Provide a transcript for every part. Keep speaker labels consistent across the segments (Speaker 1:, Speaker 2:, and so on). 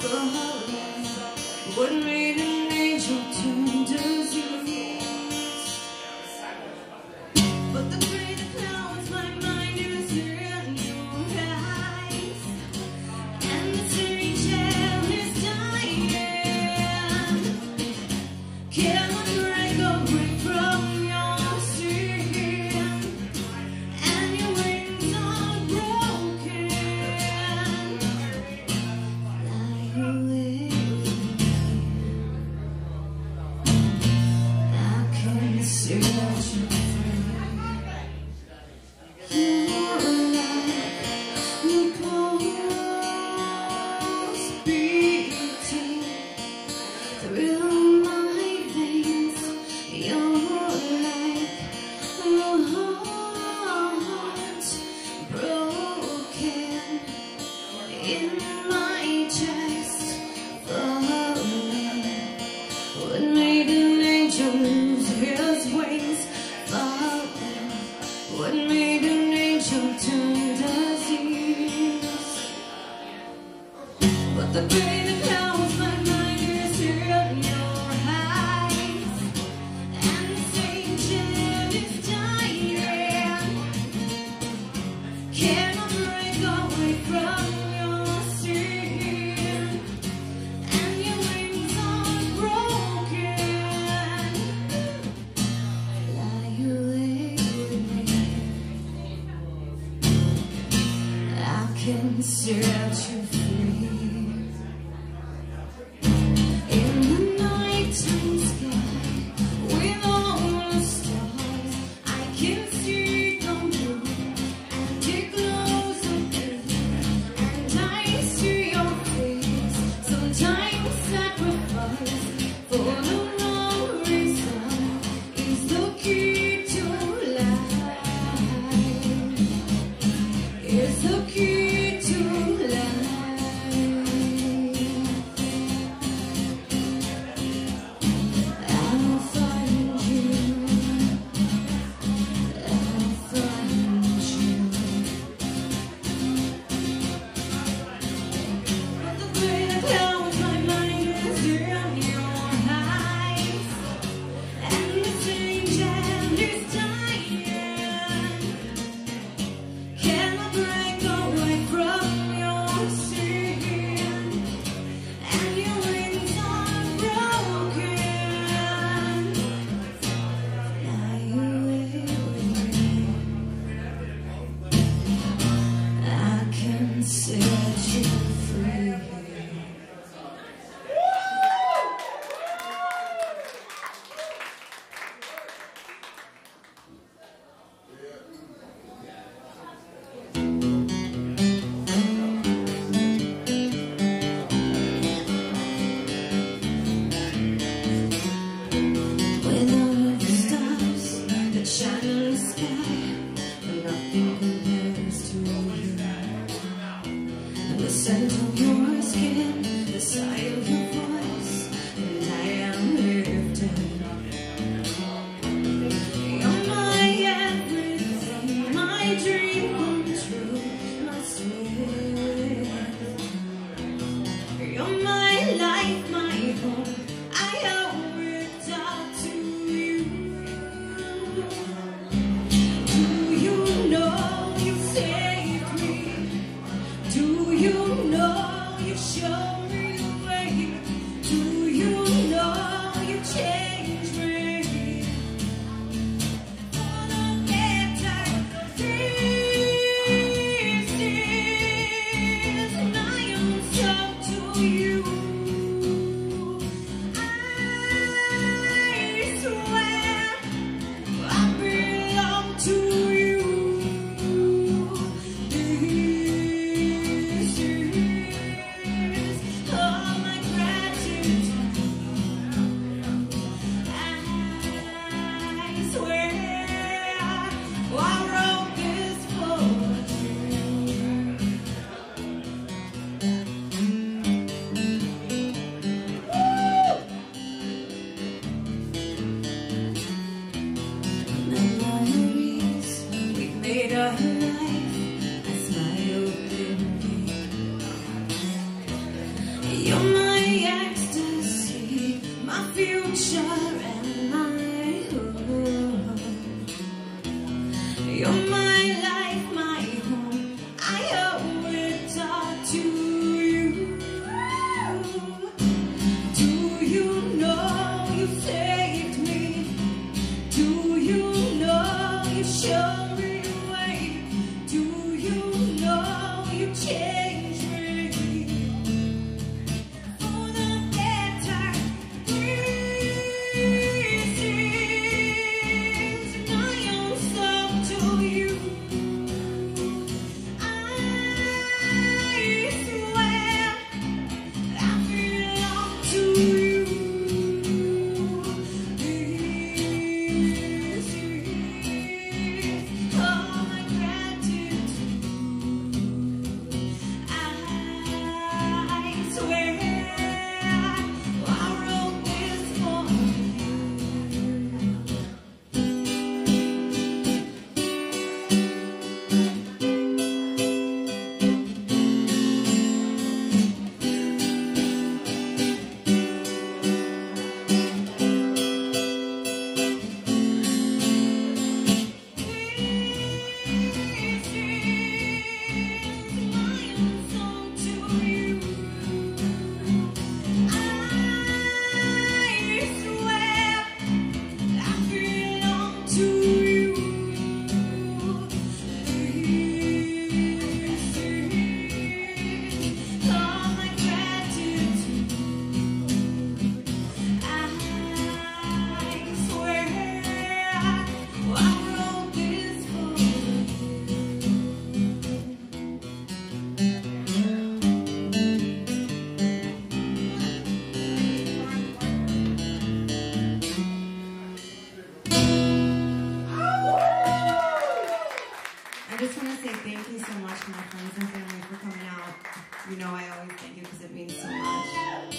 Speaker 1: What made an angel turn disease? But the gray that clouds my mind is in your eyes, and the angel is dying. Cannot break away from your skin, and your wings are broken. Fly away. Set you free. Your life, your pulse beating through my veins. Your life, your heart broken in my chest. Falling. What made an angel lose his wings? Falling. What made an angel turn disease? But the pain that clouds my mind is in your eyes, and this angel is dying. Cannot break away from your skin, and your wings are broken. Fly away with me. I can set you free. In the nighttime sky, with all the stars, I can see the moon, and it glows up blue, and I see your face. Sometimes sacrifice for the wrong reason is the key to life. Is the key to life. I'll find you. I'll find you. But the pain that clouds my mind is in your eyes, and this angel is dying. Cannot break away from your skin, and your wings are broken. Fly away with me. I can set you free. With all of the stars that shine in the sky, nothing compares to you. And the scent of your skin, the sigh of your voice, and I am lifted. You're my everything, my dream come true, my sweet. You're my life, my home. I owe it all to you. Do you know you saved me? Do you know you showed me the way? Do you know you changed me? For the better, this is my answer to you. I swear I belong to you. This is treasure and my home. You're my life, my home. I owe it all to you. Do you know you saved me? Do you know you showed me the way? Do you know you changed me for the better? This is my own song to you. I swear I belong to you. This is all my gratitude. I swear I wrote this for
Speaker 2: I just want to say thank you so much to my friends and family for coming out. You know I always thank you because it means so much.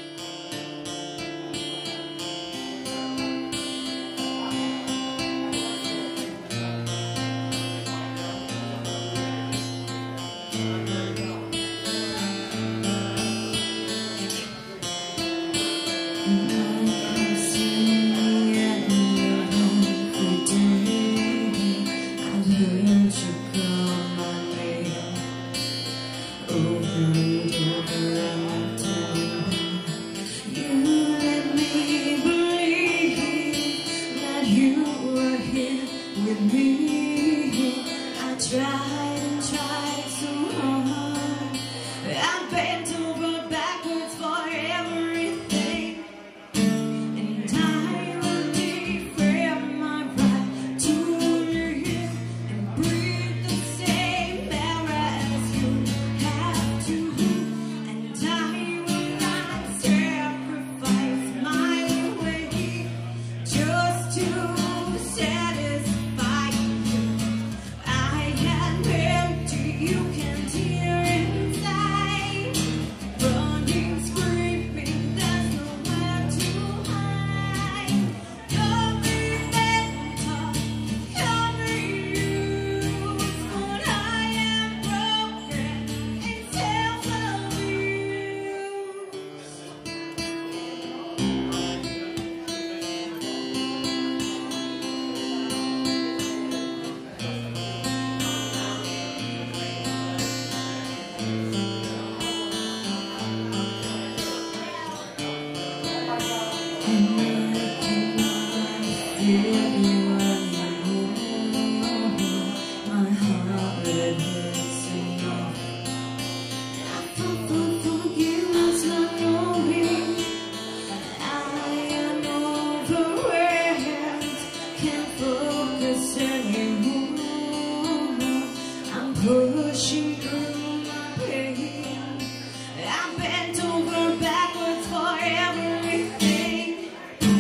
Speaker 1: Tried and tried so hard. I bent over backwards for everything, and I will defend my right to live and breathe the same air as you have to, and I will not sacrifice my way just to satisfy you. I am empty, you can hear inside, running, screaming, there's nowhere to hide. Call me mental, call me used, but I am broken and self-abused. Pushing through my pain, I bent over backwards for everything.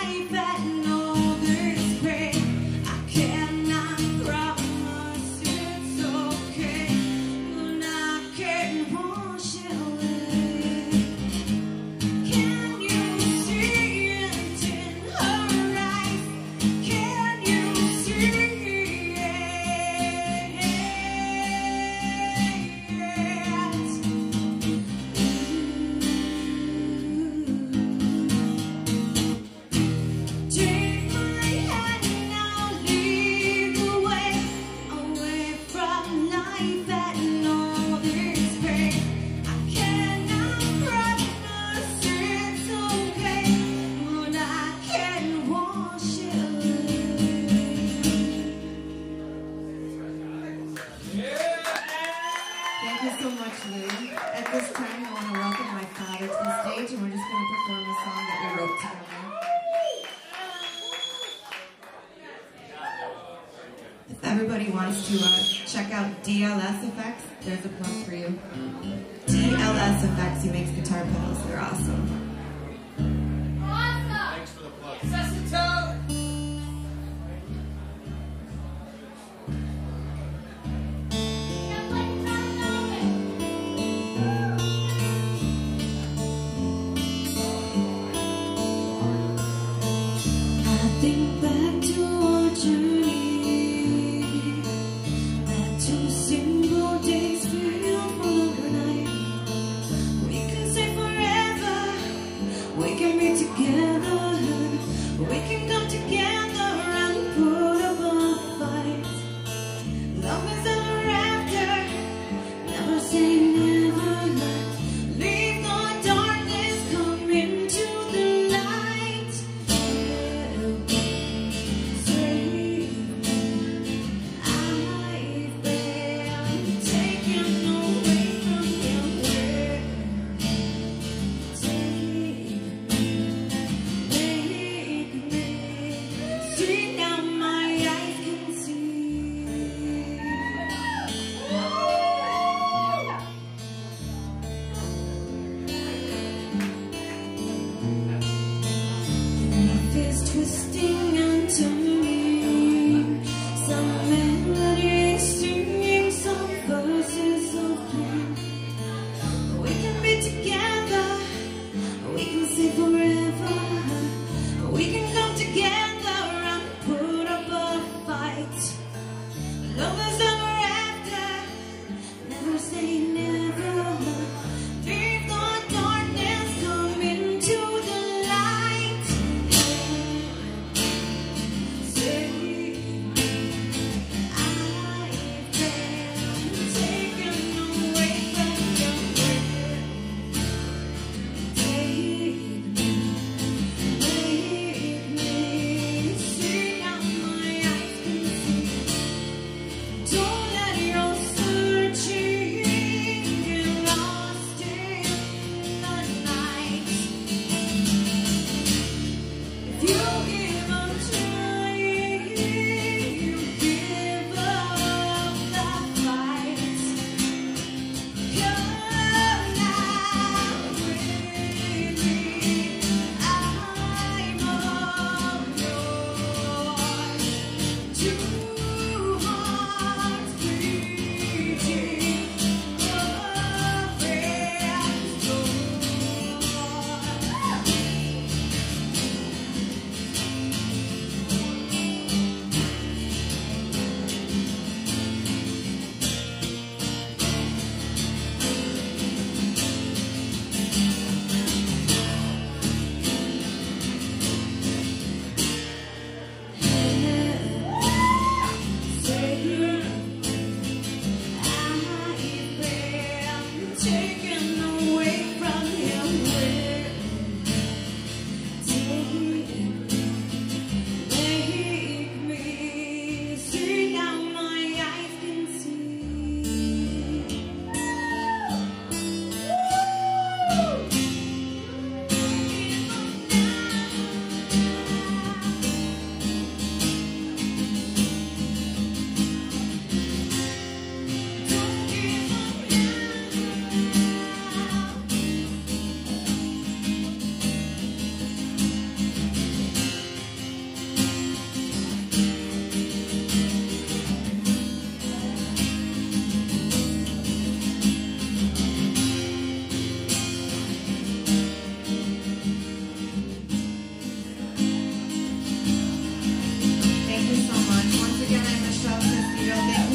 Speaker 2: life and all this pain. I cannot promise it's okay, but I can wash it away. Can you see it in her eyes? Can you see it? Take my hand now, lead the way, away from life and all this pain. I cannot promise it's okay, but I can wash it away. Thank you so much, Lou. At this time, I want to welcome my father to the stage, and we're just going to perform a song that we wrote together. If everybody wants to check out DLS Effects, there's a plug for you. DLS Effects, he makes guitar pedals. They're awesome.
Speaker 3: Thanks for the plug.
Speaker 2: I think back to our journey, back to simple days filled full of life. We can say forever, we can be together, we can come together and put up a fight. Love is ever after, never say never. Leave the darkness, come into the light. Save me, I've been taken away from your way. Take me, make me see now my eyes can see. Life is twisting and turning, some melodies singing, some verses of pain. We can be together, we can say forever, we can come together and put up a fight. Love is ever after, never say never. Leave the darkness, come into the light.
Speaker 1: job, Christy. Thank